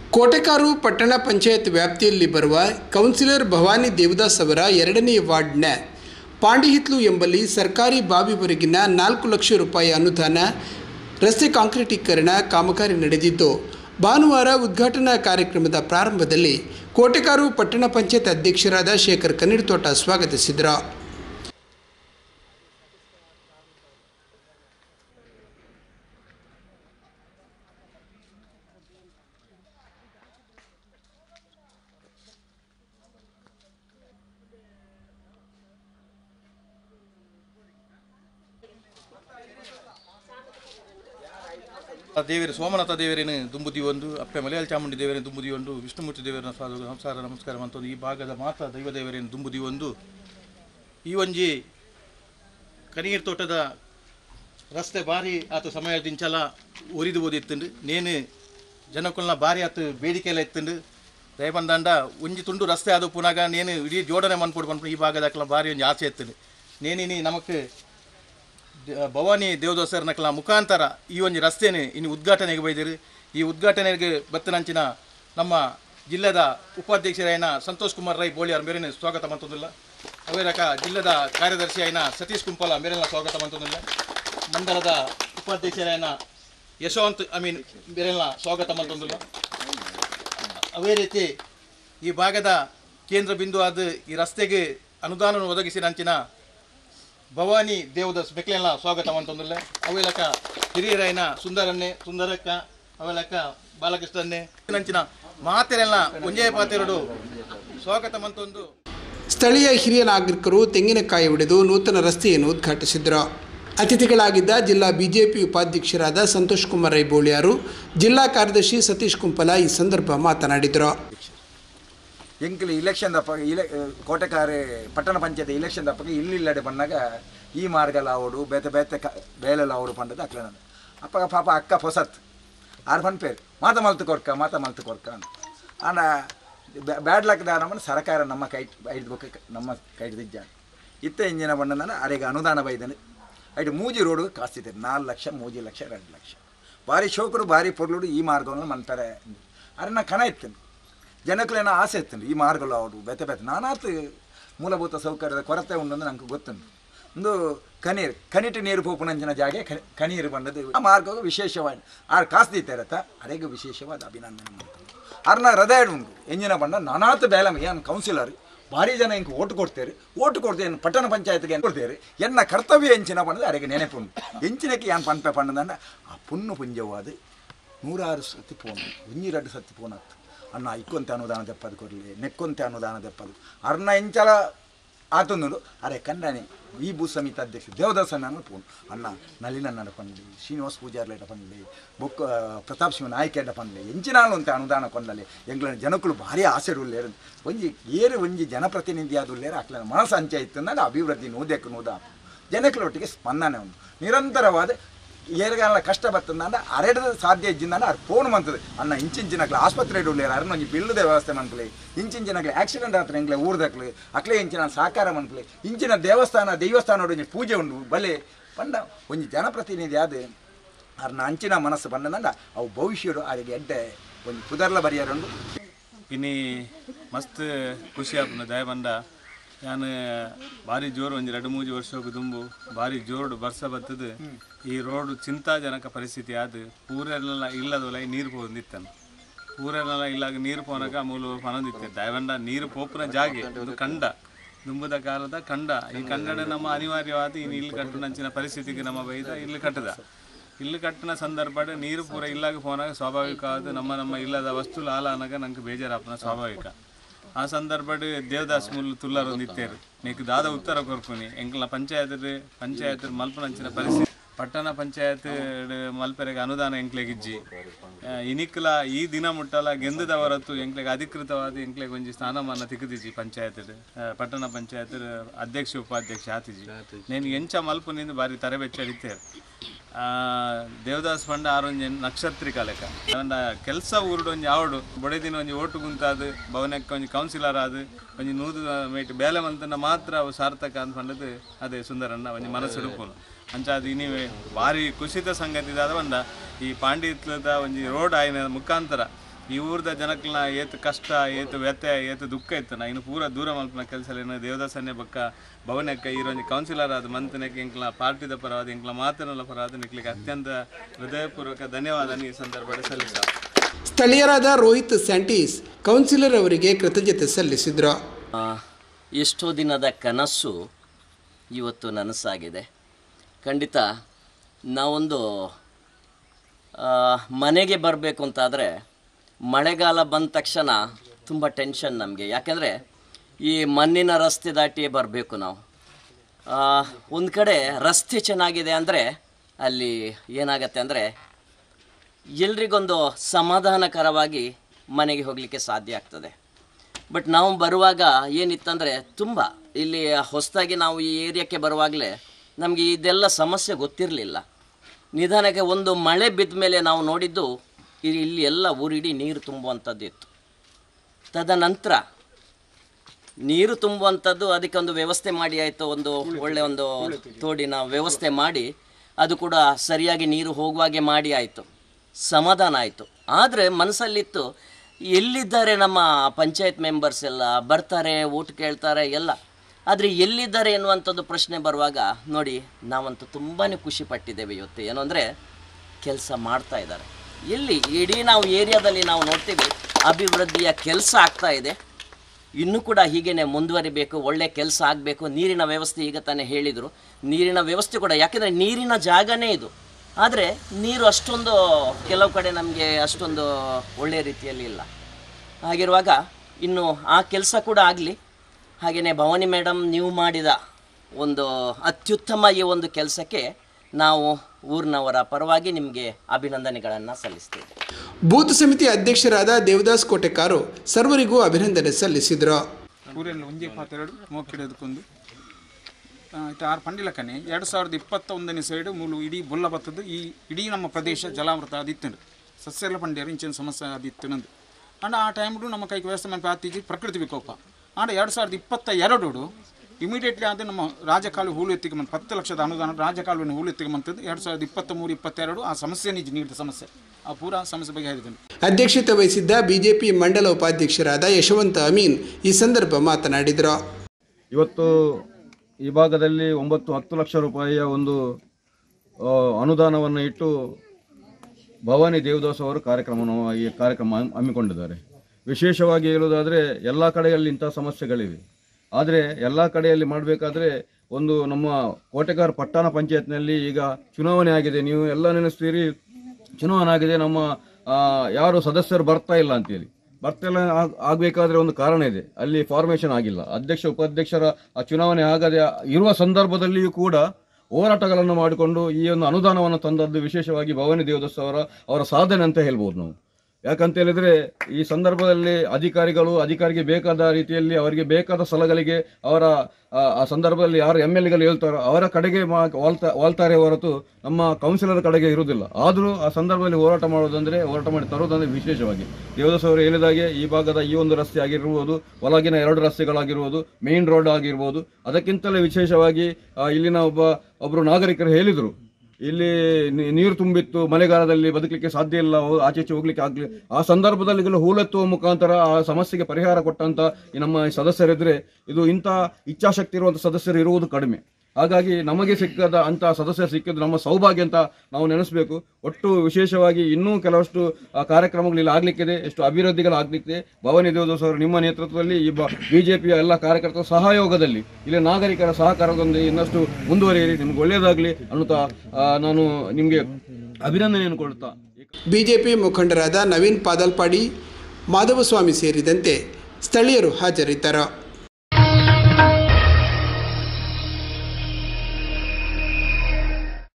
ಕೋಟೆಕಾರು ಪಟ್ಟಣ ಪಂಚಾಯತ್ ವ್ಯಾಪ್ತಿಯಲ್ಲಿ ಬರುವ ಕೌನ್ಸಿಲರ್ ಭವಾನಿ ದೇವದಾಸ್ ಅವರ 2ನೇ ವಾರ್ಡ್ನ ಪಾಂಡಿಹಿತ್ಲು ಎಂಬಲ್ಲಿ ಸರ್ಕಾರಿ ಬಾವಿವರೆಗಿನ 4 ಲಕ್ಷ ರೂಪಾಯಿ ಅನುದಾನ ರಸ್ತೆ ಕಾಂಕ್ರೀಟೀಕರಣ ಕಾಮಗಾರಿ ನಡೆದಿದ್ದು, ಭಾನುವಾರ ಉದ್ಘಾಟನಾ ಕಾರ್ಯಕ್ರಮದ ಪ್ರಾರಂಭದಲ್ಲಿ ಕೋಟೆಕಾರು ಪಟ್ಟಣ ಪಂಚಾಯತ್ ಅಧ್ಯಕ್ಷರಾದ ಶೇಖರ್ ಕನ್ನೀರತೋಟ ಸ್ವಾಗತಿಸಿದರು. ದೇವರ ಸೋಮನಾಥ ದೇವರೇನು ದುಂಬುದಿ ಒಂದು ಅಪ್ಪೆ ಮಲಯಾಳ ಚಾಮುಂಡಿ ದೇವರೇನು ದುಂಬುದಿ ಒಂದು ವಿಷ್ಣುಮೂರ್ತಿ ದೇವರನ್ನ ನಮಸ್ಕಾರ ಅಂತಂದು ಈ ಭಾಗದ ಮಾತಾ ದೈವ ದೇವರೇನು ದುಂಬುದಿ ಒಂದು ಈ ಒಂಜಿ ಕನೀರ್ ತೋಟದ ರಸ್ತೆ ಬಾರಿ ಆತ ಸಮಯದಿಂಚಲ ಒರಿದು ಓದಿತ್ತಂಡು ನೇನು ಜನಕ್ಕಲ್ನ ಬಾರಿ ಆತು ಬೇಡಿಕೆ ಎಲ್ಲ ಎತ್ತಂಡು ದಯಬಂದಾಂಡ ಒಂಜಿ ತುಂಡು ರಸ್ತೆ ಅದು ಪುನಃ ನೇನು ಇಡೀ ಜೋಡಣೆ ಮನ್ಪೊಡು ಈ ಭಾಗದಕ್ಕೆಲ್ಲ ಬಾರಿ ಒಂಜಿ ಆಸೆ ಎತ್ತಂಡು ನೇನಿನಿ ನಮಕ್ ಭವಾನಿ ದೇವದಾಸರ್ನಕ್ಲ ಮುಖಾಂತರ ಈ ಒಂದು ರಸ್ತೆನೇ ಇನ್ನು ಉದ್ಘಾಟನೆಗೆ ಬೈದಿರು. ಈ ಉದ್ಘಾಟನೆಗೆ ಬತ್ತನಂಚಿನ ನಮ್ಮ ಜಿಲ್ಲೆದ ಉಪಾಧ್ಯಕ್ಷರಾಯಿನ ಸಂತೋಷ್ ಕುಮಾರ್ ರೈ ಬೋಳಿಯಾರ್ ಮೇರೆನ ಸ್ವಾಗತ ಮಂತೊಂದಿಲ್ಲ. ಅವೇರಕ ಜಿಲ್ಲೆದ ಕಾರ್ಯದರ್ಶಿ ಆಯ್ನ ಸತೀಶ್ ಕುಂಪಲ ಮೇರೆನ ಸ್ವಾಗತ ಮಂತೊಂದಿಲ್ಲ. ಮಂಡಲದ ಉಪಾಧ್ಯಕ್ಷರಾಯಿನ ಯಶವಂತ್ ಅಮೀನ್ ಮೇರೆನ ಸ್ವಾಗತ ಮಂತೊಂದಿಲ್ಲ. ಅವೇ ರೀತಿ ಈ ಭಾಗದ ಕೇಂದ್ರ ಬಿಂದು ಆದ ಈ ರಸ್ತೆಗೆ ಅನುದಾನವನ್ನು ಒದಗಿಸಿದಂಚಿನ ಭವಾನಿ ದೇವದಾಸ್ ಬೆಕ್ಲೆಲ್ಲ ಸ್ವಾಗತ ಮಂತೊಂದಿಲ್ಲ. ಅವೆಲಕ ಹಿರಿಯರಾಯಿನ ಸುಂದರಕ್ಕ ಅವೆಲಕ ಬಾಲಕೃಷ್ಣನ್ನೇ ನಂಚಿನ ಮಾತೆರೆಲ್ಲ ಒಂಜೇ ಪಾತೆರಡು ಸ್ವಾಗತ ಮಂತೊಂದು. ಸ್ಥಳೀಯ ಹಿರಿಯ ನಾಗರಿಕರು ತೆಂಗಿನಕಾಯಿ ಹೊಡೆದು ನೂತನ ರಸ್ತೆಯನ್ನು ಉದ್ಘಾಟಿಸಿದರು. ಅತಿಥಿಗಳಾಗಿದ್ದ ಜಿಲ್ಲಾ ಬಿಜೆಪಿ ಉಪಾಧ್ಯಕ್ಷರಾದ ಸಂತೋಷ್ ಕುಮಾರ್ ರೈ ಬೋಳಿಯಾರು, ಜಿಲ್ಲಾ ಕಾರ್ಯದರ್ಶಿ ಸತೀಶ್ ಕುಂಪಲ ಈ ಸಂದರ್ಭ ಮಾತನಾಡಿದರು. ಎಂಕಲ್ ಇಲೆಕ್ಷನ್ ದಪ್ಪ ಕೋಟೆಕಾರೆ ಪಟ್ಟಣ ಪಂಚಾಯತ್ ಇಲೆಕ್ಷನ್ ದಪ್ಪಗೆ ಇಲ್ಲಿಲ್ಲಡೆ ಬಂದಾಗ ಈ ಮಾರ್ಗಲ ಅವಡು ಬೇತೆ ಬೇಲೆಲ್ಲ ಅವಡು ಪಂಡದ ಅಕ್ಲ ಅಪ್ಪ ಪಾಪ ಅಕ್ಕ ಹೊಸತ್ ಆರು ಪನ್ಪೇರು ಮಾತ ಮಲ್ತು ಕೊರ್ಕ ಆನ ಬ್ಯಾಡ್ ಲಕ್ ನಮ್ಮನ್ನು ಸರ್ಕಾರ ನಮ್ಮ ಕೈ ಐದು ನಮ್ಮ ಕೈ ದಿಜ್ಜ ಇತ್ತ ಇಂಜಿನ ಬಂದ ಅರೆಗೆ ಅನುದಾನ ಬೈದನೆ ಐದು ಮೂಜಿ ರೋಡ್ ಕಾಸ್ತಿದ್ದೆ 4 ಲಕ್ಷ 3 ಲಕ್ಷ 2 ಲಕ್ಷ ಭಾರಿ ಶೋಕರು ಭಾರಿ ಪೊರ್ಲುಡು ಈ ಮಾರ್ಗವನ್ನು ಮನ್ತಾರೆ ಅರೆ ಕಣ ಇತ್ತೇನೆ ಜನಕ್ಕಲೇನೋ ಆಸೆ ಇತ್ತು ಈ ಮಾರ್ಗಗಳು ಅವರು ಬೇತೆ ನಾನಾತ್ ಮೂಲಭೂತ ಸೌಕರ್ಯದ ಕೊರತೆ ಉಂಟು ನಂಗೆ ಗೊತ್ತುಂಟು. ಒಂದು ಕನಿಟ್ಟು ನೀರು ಪೋಪುನಂಚಿನ ಜಾಗೆ ಕನೀರು ಬಂದದ್ದು ಆ ಮಾರ್ಗವು ವಿಶೇಷವಾಗಿ ಆರು ಕಾಸ್ದಿತ್ತಾರತ್ತ ಅರೆಗೂ ವಿಶೇಷವಾದ ಅಭಿನಂದನೆ ಮಾಡ್ತಾರೆ. ಆರ್ನ ಹೃದಯ ಉಂಟು ಎಂಜಿನ ಬಂದ ನಾನಾತ್ ಬೇಲಮ್ಮ ಏನು ಕೌನ್ಸಿಲರ್ ಭಾರಿ ಜನ ಹಿಂಗೆ ಓಟು ಕೊಡ್ತೇವೆ ಏನು ಪಟ್ಟಣ ಪಂಚಾಯತ್ಗೆ ಕೊಡ್ತೇವೆ ಎನ್ನ ಕರ್ತವ್ಯ ಎಂಚಿನ ಬಂದದ್ದು ಅರೆಗೆ ನೆನೆಪುಂಡು ಎಂಚಿನಕ್ಕೆ ಏನು ಪನ್ಪೆ ಪಂಡದಂಡ ಆ ಪುಣ್ಣು ಪುಂಜವಾದ 106 ಸತಿ ಪೋನು 102 ಸತಿ ಪೋನಾಗ್ತು ಅನ್ನ ಇಕ್ಕೊಂತೆ ಅನುದಾನ ತೆಪ್ಪದು ಕೊರಲಿ ನೆಕ್ಕೊಂತೆ ಅನುದಾನ ತೆಪ್ಪದು ಅರ್ನ ಇಂಚಲ ಆತಂದು ಅರೆ ಕಂಡನೆ ಈ ಭೂ ಸಮಿತಿ ಅಧ್ಯಕ್ಷ ದೇವದಾಸನ ಪೋನು ಅನ್ನ ನಳಿನನ್ನ ಪಂಡ್ಲಿ ಶ್ರೀನಿವಾಸ ಪೂಜಾರ್ಲೇಟ ಪಂಡ್ಲಿ ಬೊಕ್ಕ ಪ್ರತಾಪ್ ಶಿವ ನಾಯ್ಕೆಡ್ಡ ಪಂಡ್ಲಿ ಎಂಚಿನಾಳು ಅಂತ ಅನುದಾನ ಕೊಂಡಲ್ಲಿ ಎಂಗ್ಲ ಜನಕ್ಕಳು ಭಾರಿ ಆಸೆ ಉಳ್ಳೇರು ಒಂಜಿ ಜನಪ್ರತಿನಿಧಿ ಆದುಳ್ಳೇರು ಅಕ್ಲ ಮನಸ್ಸು ಅಂಚೆ ಇತ್ತು ಅಂದ್ರೆ ಅಭಿವೃದ್ಧಿ ನೂದ ಜನಕ್ಕಳೊಟ್ಟಿಗೆ ಸ್ಪಂದನೆ ಉಂಟು ನಿರಂತರವಾದ ಏರ್ಗಾಲ ಕಷ್ಟ ಬರ್ತಂದ ಅರೆಡ ಸಾಧ್ಯ ಇಜ್ಜಿಂದ ಅವ್ರು ಫೋನ್ ಮಂತದೆ ಅನ್ನ ಇಂಚಿನಕ್ಲೆ ಆಸ್ಪತ್ರೆ ಉಳ್ಳೇರು ಅರ್ನ ಒಂಜಿ ಬಿಲ್ಲುದ ವ್ಯವಸ್ಥೆ ಮನ್ಕಲಿ ಇಂಚಿನಕ್ಲೆ ಆಕ್ಸಿಡೆಂಟ್ ಆತ್ರ ಎಂಗ್ಲೆ ಊರ್ದಕ್ಲೆ ಅಕ್ಲೆ ಇಂಚಿನ ಸಾಕಾರ ಮನ್ಕಲಿ ಇಂಚಿನ ದೇವಸ್ಥಾನ ಒಂಜಿ ಪೂಜೆ ಉಂಡು ಬಲೆ ಪಂಡ ಒಂಜಿ ಜನಪ್ರತಿನಿಧಿ ಆದ ಅರ್ನ ಅಂಚಿನ ಮನಸ್ಸು ಬಂದಂದ ಅವು ಭವಿಷ್ಯಡು ಅವರಿಗೆ ಎಡ್ಡೆ ಒಂದು ಕುದರ್ಲ ಬರಿಯಾರುಂಡು ಇನ್ನಿ ಮಸ್ತ್ ಖುಷಿ ಆಪುಂಡು ದಯ ಬಂದ ನಾನು ಭಾರಿ ಜೋರು ಒಂದು 2-3 ವರ್ಷಕ್ಕೆ ತುಂಬು ಭಾರಿ ಜೋರು ಬರ್ಸ ಬತ್ತದು ಈ ರೋಡ್ ಚಿಂತಾಜನಕ ಪರಿಸ್ಥಿತಿ ಆದ ಊರೆಲ್ಲ ಇಲ್ಲದೊಲ ನೀರು ಹೋಗಿತ್ತನು ಊರೆಲ್ಲ ಇಲ್ಲಾಗ ನೀರು ಪೋನಕ ಮೂಲ ಪನದಿತ್ತೆ ದಯವಂಡ ನೀರು ಪೋಪುನ ಜಾಗೆ ಒಂದು ಕಂಡ ದುಂಬುದ ಕಾಲದ ಕಂಡ ಈ ಕಂಡಡೆ ನಮ್ಮ ಅನಿವಾರ್ಯವಾದ ಇನ್ನು ಇಲ್ಲಿ ಕಟ್ಟುನಂಚಿನ ಪರಿಸ್ಥಿತಿಗೆ ನಮ್ಮ ಬೈದ ಇಲ್ಲಿ ಕಟ್ಟಿನ ಸಂದರ್ಭ ನೀರು ಪೂರ ಇಲ್ಲಾಗ ಪೋನಾಗ ಸ್ವಾಭಾವಿಕವಾದ ನಮ್ಮ ಇಲ್ಲದ ವಸ್ತು ಲಾಲ ಅನ್ನಗ ನಂಗೆ ಬೇಜಾರಾಪನ ಸ್ವಾಭಾವಿಕ ಆ ಸಂದರ್ಭ ದೇವದಾಸ್ ಮುಲ್ಲು ತುಲ್ಲರು ನಿತ್ತೇರು ನೀಕು ದಾದ ಉತ್ತರ ಕೊರ್ಪುನಿ ಎಂಕಲ್ನ ಪಂಚಾಯತ್ ಮಲ್ಪನಂಚಿನ ಪರಿಸ್ಥಿತಿ ಪಟ್ಟಣ ಪಂಚಾಯತ್ ಮಲ್ಪೆರೆಗೆ ಅನುದಾನ ಎಂಕ್ಲೆಗಿಜ್ಜಿ ಇನಿಕ್ಲ ಈ ದಿನ ಮುಟ್ಟಲ ಗೆಂದದ ಹೊರತು ಎಂಕ್ಲೆಗೆ ಅಧಿಕೃತವಾದ ಎಂಕ್ಲೆಗೆ ಒಂಜಿ ಸ್ಥಾನಮಾನ ತಿಕ್ಕದಿಜ್ಜಿ ಪಂಚಾಯತ್ ಪಟ್ಟಣ ಪಂಚಾಯತ್ ಅಧ್ಯಕ್ಷ ಉಪಾಧ್ಯಕ್ಷ ಆತಿಜಿ ನೇನು ಎಂಚ ಮಲ್ಪನಿಂದ ಬಾರಿ ತರಬೇಚ್ಚಡಿತ್ತೇರು ದೇವದಾಸ್ ಪಂಡ ಆರೊಂಜಿ ನಕ್ಷತ್ರಿಕ ಲೆಕ್ಕ ಅಂಡ ಕೆಲಸ ಊರುಡೊಂಜಿ ಆವಡು ಬೊಡೆದಿನ ಒಂಜಿ ಓಟು ಗುಂತಾದು ಭವನಕ್ಕೆ ಒಂಜಿ ಕೌನ್ಸಿಲರ್ ಆದು ಒಂಜಿ ನೂದು ಮೇಟ್ ಬೇಲೆ ಮಂತನ ಮಾತ್ರ ಅವು ಸಾರ್ಥಕ ಅಂತ ಪಂಡದು ಅದೇ ಸುಂದರಣ್ಣ ಒಂಜಿ ಮನಸ್ಸು ಹಿಡುಪುನು ಅಂಚಾದ ಇನ್ನಿವೆ ಭಾರಿ ಖುಷಿತ ಸಂಗತಿ ಬಂದ ಈ ಪಾಂಡಿತ್ಯದ ಒಂಜಿ ರೋಡ್ ಆಯ್ನ ಮುಖಾಂತರ ಈ ಊರದ ಜನಕ್ಲ ಏತು ಕಷ್ಟ ಏತು ವ್ಯತ್ಯಯ ಏತು ದುಃಖ ಇತ್ತು ಇನ್ನು ಪೂರ ದೂರ ಮಲ್ಪನ ಕೆಲಸ ದೇವದಾಸನ್ನೇ ಬಕ್ಕ ಭವನಕ್ಕ ಈರೊಂದು ಕೌನ್ಸಿಲರ್ ಆದ ಮಂತನಕ್ಕೆ ಇಂಕ್ಲ ಪಾರ್ಟಿದ ಪರವಾದ ಇಂಕ್ಲ ಮಾತನಲ್ಲ ಪರವಾದ ನಿಕ್ಲಿಕ್ಕೆ ಅತ್ಯಂತ ಹೃದಯಪೂರ್ವಕ ಧನ್ಯವಾದ ಈ ಸಂದರ್ಭದಲ್ಲಿ ಸಲ್ಲಿಸ. ಸ್ಥಳೀಯರಾದ ರೋಹಿತ್ ಸ್ಯಾಂಟೀಸ್ ಕೌನ್ಸಿಲರ್ ಅವರಿಗೆ ಕೃತಜ್ಞತೆ ಸಲ್ಲಿಸಿದರು. ಎಷ್ಟೋ ದಿನದ ಕನಸು ಇವತ್ತು ನನಸಾಗಿದೆ. ಖಂಡಿತ ನಾವೊಂದು ಮನೆಗೆ ಬರಬೇಕು ಅಂತಾದರೆ ಮಳೆಗಾಲ ಬಂದ ತಕ್ಷಣ ತುಂಬ ಟೆನ್ಷನ್ ನಮಗೆ. ಯಾಕೆಂದರೆ ಈ ಮಣ್ಣಿನ ರಸ್ತೆ ದಾಟಿ ಬರಬೇಕು ನಾವು. ಒಂದು ಕಡೆ ರಸ್ತೆ ಚೆನ್ನಾಗಿದೆ ಅಂದರೆ ಅಲ್ಲಿ ಏನಾಗತ್ತೆ ಅಂದರೆ ಎಲ್ರಿಗೊಂದು ಸಮಾಧಾನಕರವಾಗಿ ಮನೆಗೆ ಹೋಗಲಿಕ್ಕೆ ಸಾಧ್ಯ ಆಗ್ತದೆ. ಬಟ್ ನಾವು ಬರುವಾಗ ಏನಿತ್ತಂದರೆ ತುಂಬ ಇಲ್ಲಿ ಹೊಸದಾಗಿ ನಾವು ಈ ಏರಿಯಾಕ್ಕೆ ಬರುವಾಗಲೇ ನಮಗೆ ಇದೆಲ್ಲ ಸಮಸ್ಯೆ ಗೊತ್ತಿರಲಿಲ್ಲ. ನಿಧಾನಕ್ಕೆ ಒಂದು ಮಳೆ ಬಿದ್ದ ಮೇಲೆ ನಾವು ನೋಡಿದ್ದು ಇಲ್ಲಿ ಎಲ್ಲ ಊರಿಡೀ ನೀರು ತುಂಬುವಂಥದ್ದು ಇತ್ತು. ತದನಂತರ ನೀರು ತುಂಬುವಂಥದ್ದು ಅದಕ್ಕೊಂದು ವ್ಯವಸ್ಥೆ ಮಾಡಿ ಆಯಿತು, ಒಂದು ಒಳ್ಳೆಯ ಒಂದು ತೋಡಿನ ವ್ಯವಸ್ಥೆ ಮಾಡಿ ಅದು ಕೂಡ ಸರಿಯಾಗಿ ನೀರು ಹೋಗುವಾಗೆ ಮಾಡಿ ಆಯಿತು, ಸಮಾಧಾನ ಆಯಿತು. ಆದರೆ ಮನಸ್ಸಲ್ಲಿತ್ತು ಎಲ್ಲಿದ್ದಾರೆ ನಮ್ಮ ಪಂಚಾಯತ್ ಮೆಂಬರ್ಸ್ ಎಲ್ಲ ಬರ್ತಾರೆ, ಊಟ ಕೇಳ್ತಾರೆ ಎಲ್ಲ, ಆದರೆ ಎಲ್ಲಿದ್ದಾರೆ ಎನ್ನುವಂಥದ್ದು ಪ್ರಶ್ನೆ ಬರುವಾಗ ನೋಡಿ ನಾವಂತೂ ತುಂಬಾ ಖುಷಿ ಪಟ್ಟಿದ್ದೇವೆ ಇವತ್ತು. ಏನು ಅಂದರೆ ಕೆಲಸ ಮಾಡ್ತಾ ಇದ್ದಾರೆ. ಎಲ್ಲಿ ಇಡೀ ನಾವು ಏರಿಯಾದಲ್ಲಿ ನಾವು ನೋಡ್ತೀವಿ ಅಭಿವೃದ್ಧಿಯ ಕೆಲಸ ಆಗ್ತಾ ಇದೆ. ಇನ್ನೂ ಕೂಡ ಹೀಗೇ ಮುಂದುವರಿಬೇಕು, ಒಳ್ಳೆ ಕೆಲಸ ಆಗಬೇಕು. ನೀರಿನ ವ್ಯವಸ್ಥೆ ಈಗ ತಾನೇ ಹೇಳಿದರು, ನೀರಿನ ವ್ಯವಸ್ಥೆ ಕೂಡ, ಯಾಕೆಂದರೆ ನೀರಿನ ಜಾಗನೇ ಇದು. ಆದರೆ ನೀರು ಅಷ್ಟೊಂದು ಕೆಲವು ಕಡೆ ನಮಗೆ ಅಷ್ಟೊಂದು ಒಳ್ಳೆಯ ರೀತಿಯಲ್ಲಿ ಇಲ್ಲ. ಹಾಗಿರುವಾಗ ಇನ್ನು ಆ ಕೆಲಸ ಕೂಡ ಆಗಲಿ. ಹಾಗೆಯೇ ಭವಾನಿ ಮೇಡಮ್ ನೀವು ಮಾಡಿದ ಒಂದು ಅತ್ಯುತ್ತಮ ಈ ಒಂದು ಕೆಲಸಕ್ಕೆ ನಾವು ಊರಿನವರ ಪರವಾಗಿ ನಿಮಗೆ ಅಭಿನಂದನೆಗಳನ್ನು ಸಲ್ಲಿಸ್ತೇವೆ. ಬೂತ್ ಸಮಿತಿ ಅಧ್ಯಕ್ಷರಾದ ದೇವದಾಸ್ ಕೋಟೆಕಾರು ಸರ್ವರಿಗೂ ಅಭಿನಂದನೆ ಸಲ್ಲಿಸಿದರು. ಊರಲ್ಲಿ 1/22 ಮೋಕಿಡೋದಕ್ಕೊಂದು ಆರು ಪಂಡಿಲಕ್ಕನೆ 2021ನೇ ಸೈಡ್ ಮೂಲು ಇಡೀ ಬೊಲ್ಲ ಬತ್ತದು ಈ ಇಡೀ ನಮ್ಮ ಪ್ರದೇಶ ಜಲಾಮೃತ ಆದಿತ್ತು. ಸಸ್ಯೆಲ್ಲ ಪಂಡ್ಯರು ಇಂಚಿನ ಸಮಸ್ಯೆ ಆದಿತ್ತು ನಂದು ಅಂಡ್ ಆ ಟೈಮ್ಡು ನಮ್ಮ ಕೈಗೆ ವ್ಯವಸ್ಥೆ ಮಾಡಿ ಆತೀಜಿ ಪ್ರಕೃತಿ ವಿಕೋಪ ಆಂಡ 2022 ಇಮಿಡಿಯೇಟ್ಲಿ ಆದ ನಮ್ಮ ರಾಜಕಾಲು ಹೂಳು ಎತ್ತಿಗೆ ಬಂದು 10 ಲಕ್ಷದ ಅನುದಾನ ರಾಜಕಾಲುವಿನ ಹೂಳು ಎತ್ತಿಗೆ ಬಂತದ್ದು 2023-22 ಆ ಸಮಸ್ಯೆ ನಿಜ ನೀಡಿದ ಸಮಸ್ಯೆ ಆ ಪೂರಾ ಸಮಸ್ಯೆ ಬಗೆಹರಿದನು. ಅಧ್ಯಕ್ಷತೆ ವಹಿಸಿದ್ದ ಬಿಜೆಪಿ ಮಂಡಲ ಉಪಾಧ್ಯಕ್ಷರಾದ ಯಶವಂತ ಅಮೀನ್ ಈ ಸಂದರ್ಭ ಮಾತನಾಡಿದರು. ಇವತ್ತು ಈ ಭಾಗದಲ್ಲಿ 9-10 ಲಕ್ಷ ರೂಪಾಯಿಯ ಒಂದು ಅನುದಾನವನ್ನು ಇಟ್ಟು ಭವಾನಿ ದೇವದಾಸ್ ಅವರು ಈ ಕಾರ್ಯಕ್ರಮ ಹಮ್ಮಿಕೊಂಡಿದ್ದಾರೆ. ವಿಶೇಷವಾಗಿ ಹೇಳುವುದಾದರೆ ಎಲ್ಲ ಕಡೆಯಲ್ಲಿ ಇಂಥ ಸಮಸ್ಯೆಗಳಿವೆ. ಆದರೆ ಎಲ್ಲ ಕಡೆಯಲ್ಲಿ ಮಾಡಬೇಕಾದ್ರೆ ಒಂದು ನಮ್ಮ ಕೋಟೆಗಾರ್ ಪಟ್ಟಣ ಪಂಚಾಯತ್ನಲ್ಲಿ ಈಗ ಚುನಾವಣೆ ಆಗಿದೆ, ನೀವು ಎಲ್ಲ ನೆನೆಸ್ತೀರಿ, ಚುನಾವಣೆ ಆಗಿದೆ, ನಮ್ಮ ಯಾರು ಸದಸ್ಯರು ಬರ್ತಾ ಇಲ್ಲ ಅಂತೇಳಿ. ಬರ್ತಿಲ್ಲ ಆಗಬೇಕಾದ್ರೆ ಒಂದು ಕಾರಣ ಇದೆ, ಅಲ್ಲಿ ಫಾರ್ಮೇಷನ್ ಆಗಿಲ್ಲ. ಅಧ್ಯಕ್ಷ ಉಪಾಧ್ಯಕ್ಷರ ಆ ಚುನಾವಣೆ ಆಗದೆ ಇರುವ ಸಂದರ್ಭದಲ್ಲಿಯೂ ಕೂಡ ಹೋರಾಟಗಳನ್ನು ಮಾಡಿಕೊಂಡು ಈ ಒಂದು ಅನುದಾನವನ್ನು ತಂದದ್ದು ವಿಶೇಷವಾಗಿ ಭವಾನಿ ದೇವದಾಸ್ ಅವರ ಸಾಧನೆ ಅಂತ ಹೇಳ್ಬೋದು ನಾವು. ಯಾಕಂತ ಹೇಳಿದ್ರೆ ಈ ಸಂದರ್ಭದಲ್ಲಿ ಅಧಿಕಾರಿಗೆ ಬೇಕಾದ ರೀತಿಯಲ್ಲಿ ಅವರಿಗೆ ಬೇಕಾದ ಸ್ಥಳಗಳಿಗೆ ಅವರ ಆ ಸಂದರ್ಭದಲ್ಲಿ ಯಾರು MLAಗಳು ಹೇಳ್ತಾರೋ ಅವರ ಕಡೆಗೆ ವಾಲ್ತಾರೆ ಹೊರತು ನಮ್ಮ ಕೌನ್ಸಿಲರ್ ಕಡೆಗೆ ಇರುವುದಿಲ್ಲ. ಆದರೂ ಆ ಸಂದರ್ಭದಲ್ಲಿ ಹೋರಾಟ ಮಾಡಿ ತರೋದಂದ್ರೆ ವಿಶೇಷವಾಗಿ ದೇವದಾಸ್ ಅವರು ಹೇಳಿದಾಗೆ ಈ ಭಾಗದ ಈ ಒಂದು ರಸ್ತೆ ಆಗಿರ್ಬೋದು, ಒಳಗಿನ 2 ರಸ್ತೆಗಳಾಗಿರ್ಬೋದು, ಮೇನ್ ರೋಡ್ ಆಗಿರ್ಬೋದು, ಅದಕ್ಕಿಂತಲೇ ವಿಶೇಷವಾಗಿ ಇಲ್ಲಿನ ಒಬ್ಬರು ನಾಗರಿಕರು ಹೇಳಿದರು, ಇಲ್ಲಿ ನೀರು ತುಂಬಿತ್ತು, ಮಳೆಗಾಲದಲ್ಲಿ ಬದುಕಲಿಕ್ಕೆ ಸಾಧ್ಯ ಇಲ್ಲ, ಆಚೆ ಹೋಗ್ಲಿಕ್ಕೆ ಆಗಲಿ. ಆ ಸಂದರ್ಭದಲ್ಲಿ ಹೂಳೆತ್ತುವ ಮುಖಾಂತರ ಆ ಸಮಸ್ಯೆಗೆ ಪರಿಹಾರ ಕೊಟ್ಟಂತ ನಮ್ಮ ಸದಸ್ಯರಿದ್ರೆ ಇದು ಇಂಥ ಇಚ್ಛಾಶಕ್ತಿ ಇರುವಂಥ ಸದಸ್ಯರು ಇರುವುದು ಕಡಿಮೆ. ಹಾಗಾಗಿ ನಮಗೆ ಸಿಕ್ಕದ ಅಂತ ಸದಸ್ಯರು ಸಿಕ್ಕಿದ್ದು ನಮ್ಮ ಸೌಭಾಗ್ಯ ಅಂತ ನಾವು ನೆನೆಸಬೇಕು. ಒಟ್ಟು ವಿಶೇಷವಾಗಿ ಇನ್ನೂ ಕೆಲವಷ್ಟು ಕಾರ್ಯಕ್ರಮಗಳು ಇಲ್ಲಿ ಆಗ್ಲಿಕ್ಕಿದೆ, ಎಷ್ಟು ಅಭಿವೃದ್ಧಿಗಳಾಗಲಿಕ್ಕಿದೆ. ಭವಾನಿ ದೇವದಾಸ್ ಅವರು ನಿಮ್ಮ ನೇತೃತ್ವದಲ್ಲಿ ಈ ಬಿಜೆಪಿಯ ಎಲ್ಲ ಕಾರ್ಯಕರ್ತರ ಸಹಯೋಗದಲ್ಲಿ ಇಲ್ಲಿ ನಾಗರಿಕರ ಸಹಕಾರದೊಂದಿಗೆ ಇನ್ನಷ್ಟು ಮುಂದುವರಿಯಿರಿ, ನಿಮ್ಗೆ ಒಳ್ಳೆಯದಾಗಲಿ ಅನ್ನುತ್ತಾ ನಾನು ನಿಮಗೆ ಅಭಿನಂದನೆಯನ್ನು ಕೊಡುತ್ತಾ. ಬಿಜೆಪಿ ಮುಖಂಡರಾದ ನವೀನ್ ಪಾದಲ್ಪಾಡಿ, ಮಾಧವಸ್ವಾಮಿ ಸೇರಿದಂತೆ ಸ್ಥಳೀಯರು ಹಾಜರಿದ್ದರು.